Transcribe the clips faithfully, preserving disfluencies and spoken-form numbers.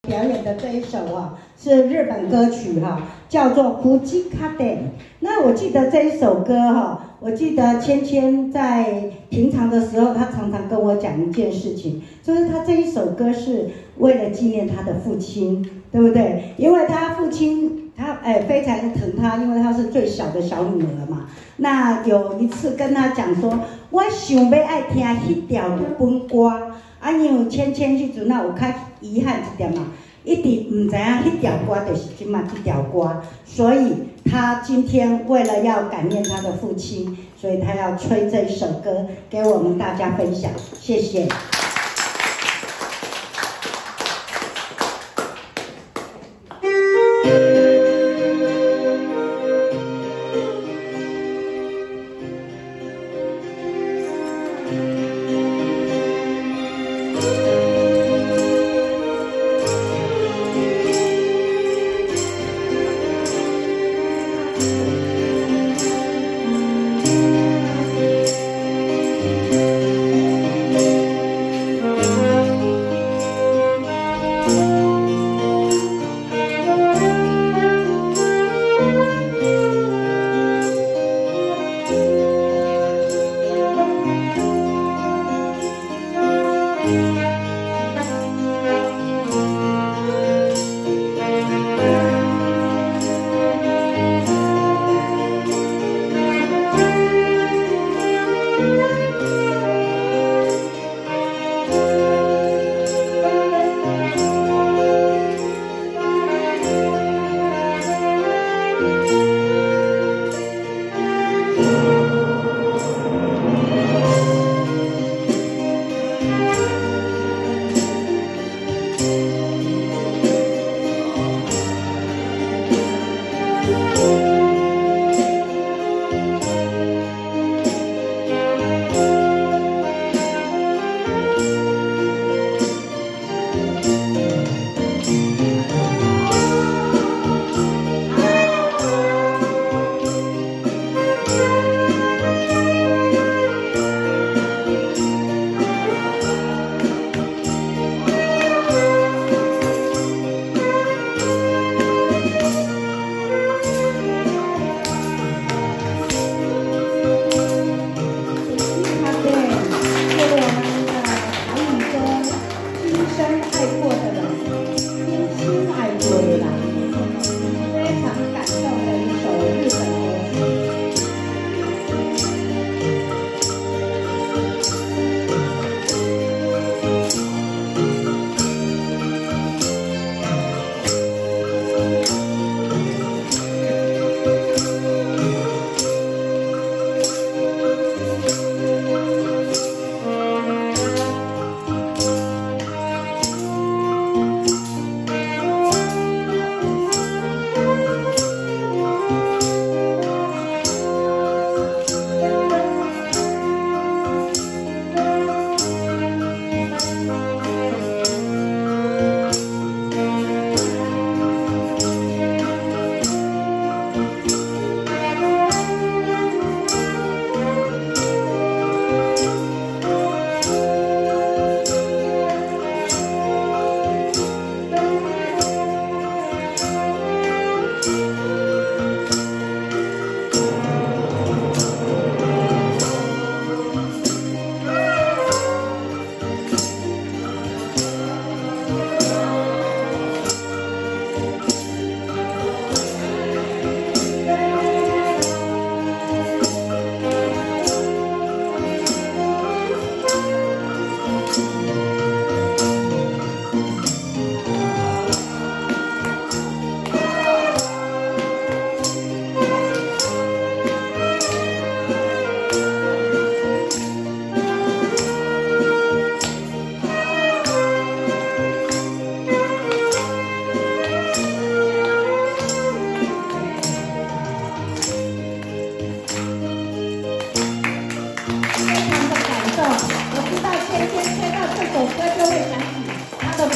表演的这一首啊，是日本歌曲哈、啊，叫做《胡吉卡德》。那我记得这一首歌哈、啊，我记得芊芊在平常的时候，她常常跟我讲一件事情，就是她这一首歌是为了纪念她的父亲，对不对？因为她父亲他哎非常的疼她，因为她是最小的小女儿嘛。那有一次跟她讲说，我想要爱听迄条日本歌。啊，因为芊芊迄阵啊有较遗憾一点嘛，一直唔知影迄条歌就是即嘛这条歌，所以他今天为了要感念他的父亲，所以他要吹这一首歌给我们大家分享，谢谢。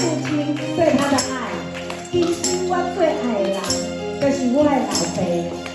对他的爱，伊是我最爱的人，就是我的老爸。